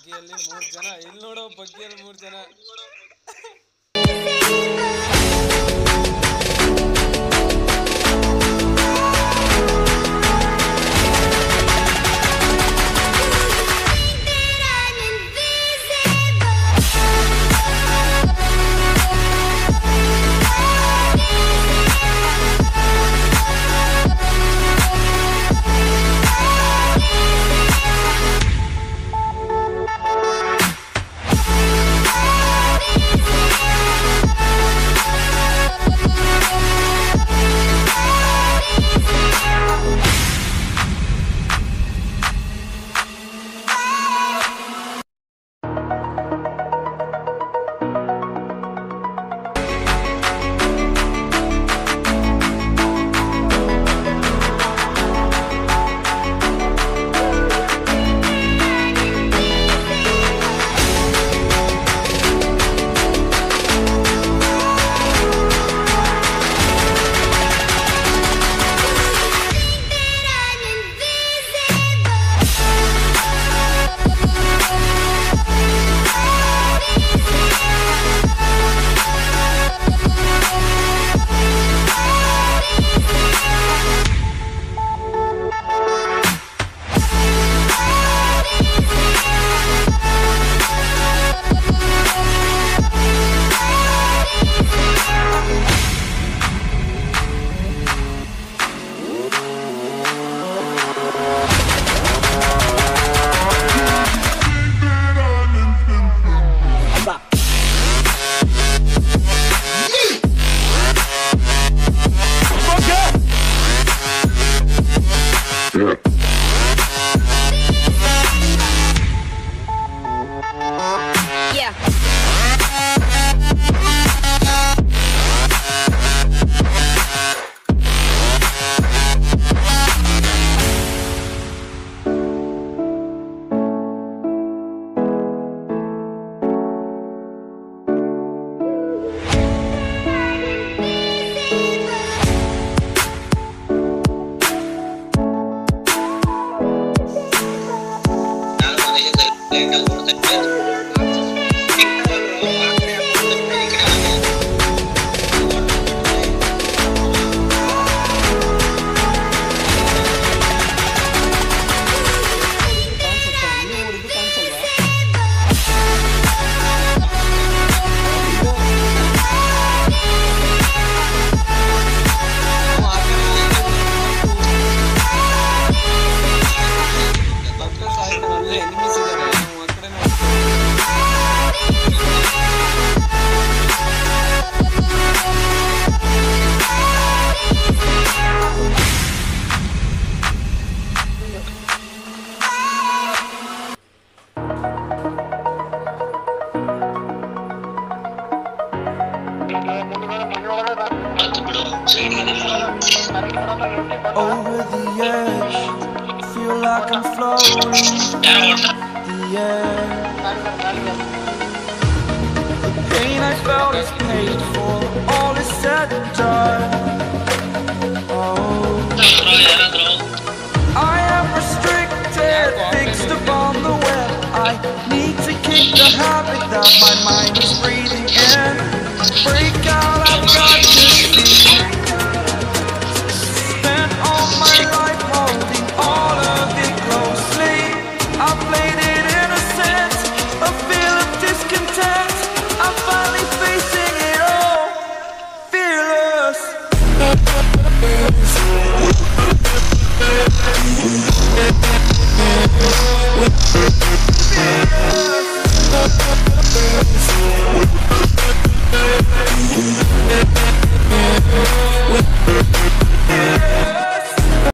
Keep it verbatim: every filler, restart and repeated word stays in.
ಬಗ್ಗಿಯಲ್ಲಿ ಮೂರ್ ಜನ ಇಲ್ಲಿ ನೋಡೋ ಬಗ್ಗಿಯಲ್ಲಿ ಮೂರ್ ಜನ Over the edge, feel like I'm floating in the air. The pain I felt is paid for, all is said and done. Oh, I am restricted, fixed upon the web. I need to kick the habit that my mind is breathing in. Break out, I've got to see. Spent all my life holding all of it closely. I played it innocent, a feel of discontent. I'm finally facing it all, fearless. Fearless.